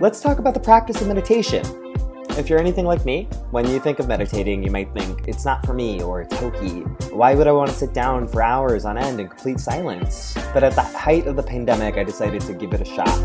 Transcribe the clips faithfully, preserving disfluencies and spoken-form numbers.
Let's talk about the practice of meditation. If you're anything like me, when you think of meditating, you might think, it's not for me, or it's hokey. Why would I want to sit down for hours on end in complete silence? But at the height of the pandemic, I decided to give it a shot.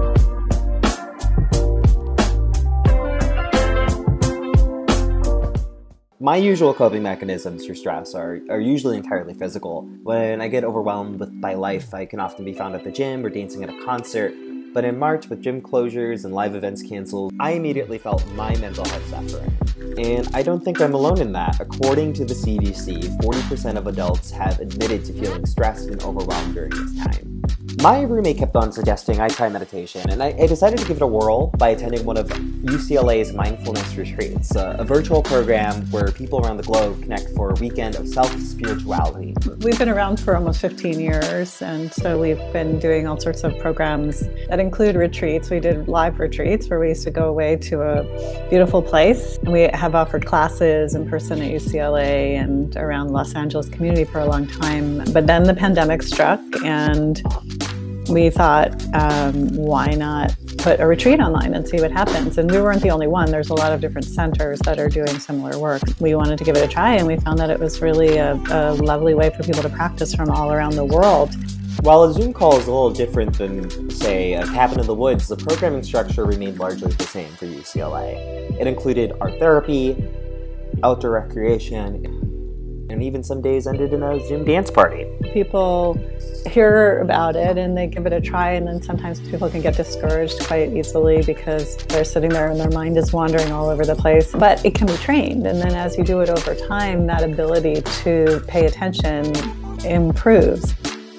My usual coping mechanisms for stress are, are usually entirely physical. When I get overwhelmed with my life, I can often be found at the gym or dancing at a concert. But in March, with gym closures and live events canceled, I immediately felt my mental health suffering. And I don't think I'm alone in that. According to the C D C, forty percent of adults have admitted to feeling stressed and overwhelmed during this time. My roommate kept on suggesting I try meditation, and I, I decided to give it a whirl by attending one of U C L A's mindfulness retreats, a, a virtual program where people around the globe connect for a weekend of self-spirituality. We've been around for almost fifteen years, and so we've been doing all sorts of programs that include retreats. We did live retreats where we used to go away to a beautiful place. We have offered classes in person at U C L A and around Los Angeles community for a long time. But then the pandemic struck, and we thought, um, why not put a retreat online and see what happens? And we weren't the only one. There's a lot of different centers that are doing similar work. We wanted to give it a try, and we found that it was really a, a lovely way for people to practice from all around the world. While a Zoom call is a little different than, say, a cabin in the woods, the programming structure remained largely the same for U C L A. It included art therapy, outdoor recreation, and even some days ended in a Zoom dance party. People hear about it and they give it a try, and then sometimes people can get discouraged quite easily because they're sitting there and their mind is wandering all over the place. But it can be trained, and then as you do it over time, that ability to pay attention improves.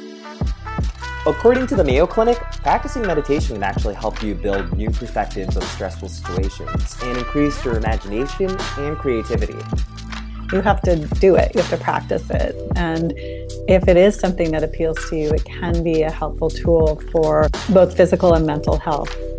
According to the Mayo Clinic, practicing meditation can actually help you build new perspectives on stressful situations and increase your imagination and creativity. You have to do it, you have to practice it. And if it is something that appeals to you, it can be a helpful tool for both physical and mental health.